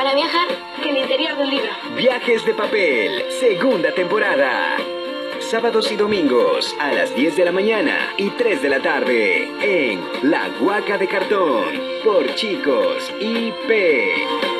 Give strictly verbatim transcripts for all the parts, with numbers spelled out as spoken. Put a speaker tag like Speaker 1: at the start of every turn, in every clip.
Speaker 1: para viajar que el interior del libro.
Speaker 2: Viajes de papel, segunda temporada. Sábados y domingos a las diez de la mañana y tres de la tarde en La Huaca de Cartón por Chicos I P.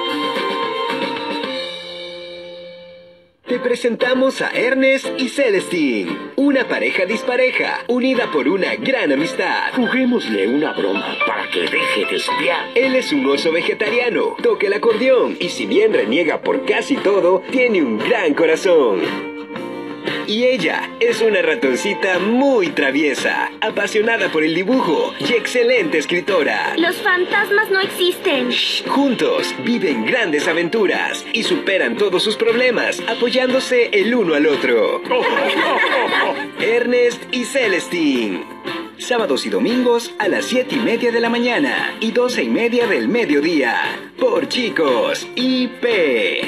Speaker 2: Te presentamos a Ernest y Celestine, una pareja dispareja, unida por una gran amistad.
Speaker 3: Juguémosle una broma para que deje de espiar.
Speaker 2: Él es un oso vegetariano, toca el acordeón y si bien reniega por casi todo, tiene un gran corazón. Y ella es una ratoncita muy traviesa, apasionada por el dibujo y excelente escritora.
Speaker 4: Los fantasmas no existen.
Speaker 2: Shh, juntos viven grandes aventuras y superan todos sus problemas, apoyándose el uno al otro. Ernest y Celestine. Sábados y domingos a las siete y media de la mañana y doce y media del mediodía. Por Chicos I P.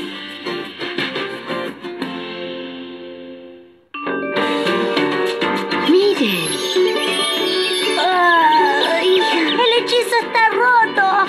Speaker 4: ¡Ay! ¡El hechizo está roto!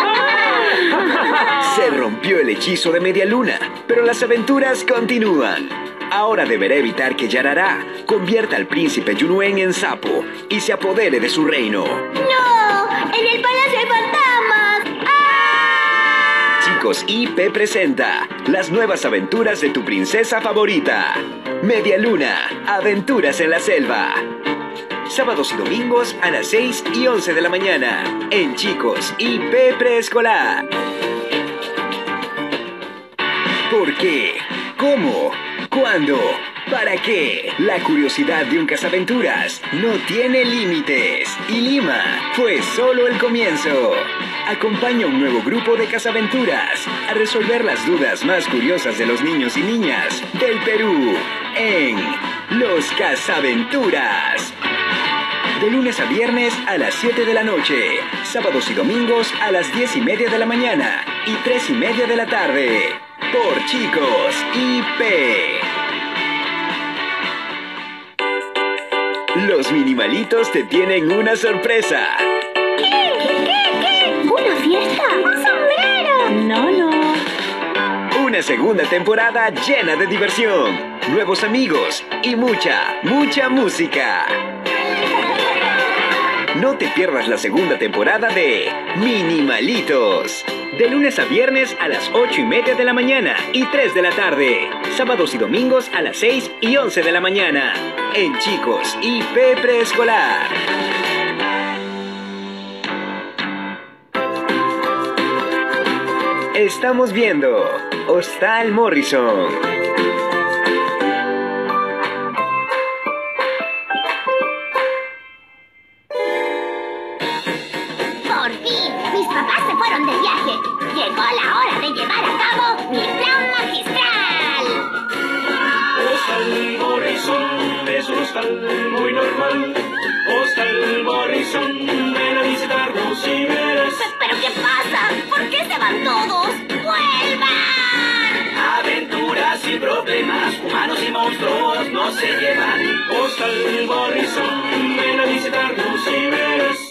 Speaker 2: Se rompió el hechizo de Media Luna, pero las aventuras continúan. Ahora deberá evitar que Yarará convierta al príncipe Yunuen en sapo y se apodere de su reino.
Speaker 4: ¡No! ¡En el palacio hay fantasmas! ¡Ah!
Speaker 2: Chicos I P presenta las nuevas aventuras de tu princesa favorita. Media Luna, aventuras en la selva. Sábados y domingos a las seis y once de la mañana en Chicos I P Preescolar. ¿Por qué? ¿Cómo? ¿Cuándo? ¿Para qué? La curiosidad de un cazaventuras no tiene límites. Y Lima fue solo el comienzo. Acompaña a un nuevo grupo de cazaventuras a resolver las dudas más curiosas de los niños y niñas del Perú en Los Cazaventuras. De lunes a viernes a las siete de la noche, sábados y domingos a las diez y media de la mañana y tres y media de la tarde, por Chicos I P. Los Minimalitos te tienen una sorpresa.
Speaker 4: ¿Qué? ¿Qué? ¿Qué? ¿Una fiesta? ¡Un sombrero! No, no.
Speaker 2: Una segunda temporada llena de diversión, nuevos amigos y mucha, mucha música. No te pierdas la segunda temporada de Minimalitos. De lunes a viernes a las ocho y media de la mañana y tres de la tarde. Sábados y domingos a las seis y once de la mañana. En Chicos I P Preescolar. Estamos viendo Hostal Morrison.
Speaker 4: Por fin, mis papás se fueron de viaje. Llegó la hora de llevar a cabo mi plan magistral.
Speaker 5: Hostal Morrison es un hostal muy normal. Hostal Morrison, ven a visitarnos y verás.
Speaker 4: ¿Pero qué pasa? ¿Por qué se van todos? ¡Vuelvan!
Speaker 5: Aventuras y problemas, humanos y monstruos no se llevan. Hostal Morrison, ven a visitarnos y verás.